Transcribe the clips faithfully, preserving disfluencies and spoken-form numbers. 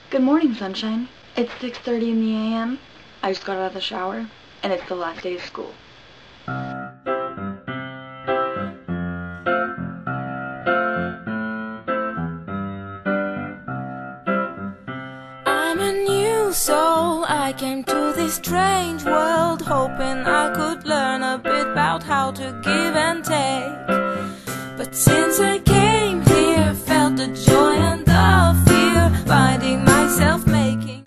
Good morning, sunshine. It's six thirty in the a m I just got out of the shower, and it's the last day of school. I'm a new soul. I came to this strange world hoping I could learn a bit about how to give and take. But since I came here, felt the joy and the fear, finding myself making.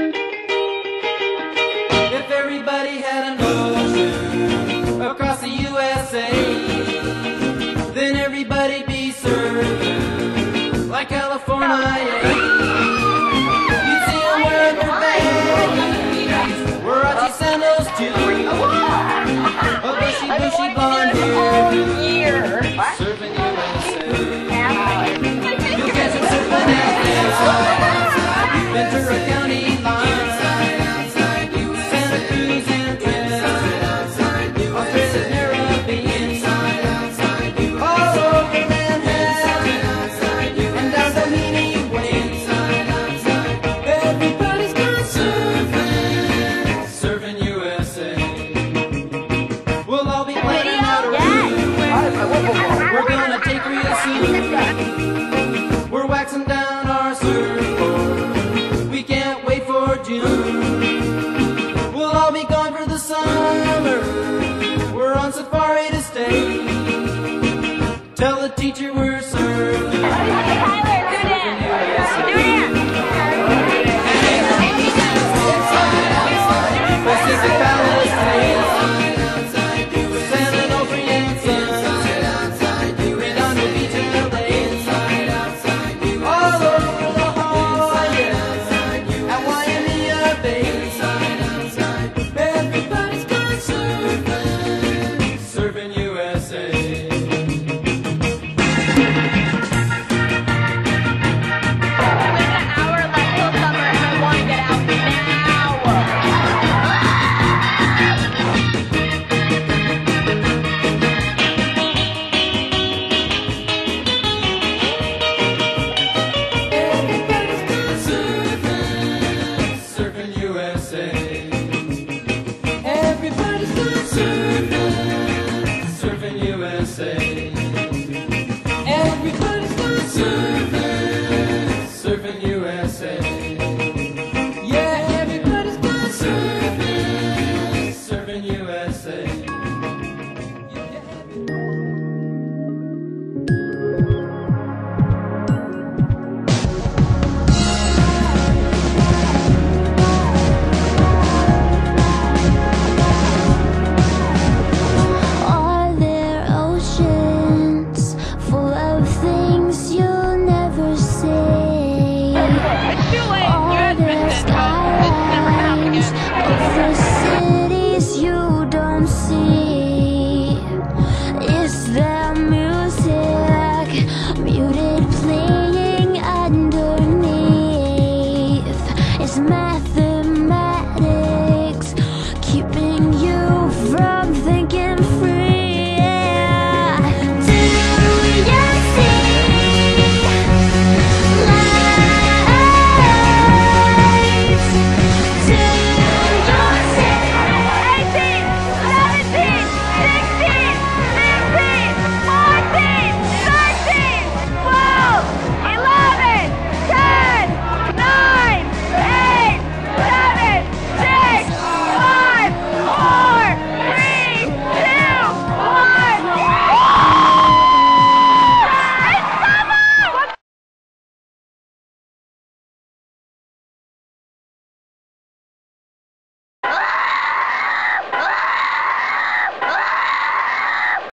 If everybody had an ocean across the U S A, then everybody'd be surfing like California. You'd see them wearing their baggies, Warachi sandals too, a bushy, bushy blonde hair, surfing U S A. You'll catch them surfing at this. You've been to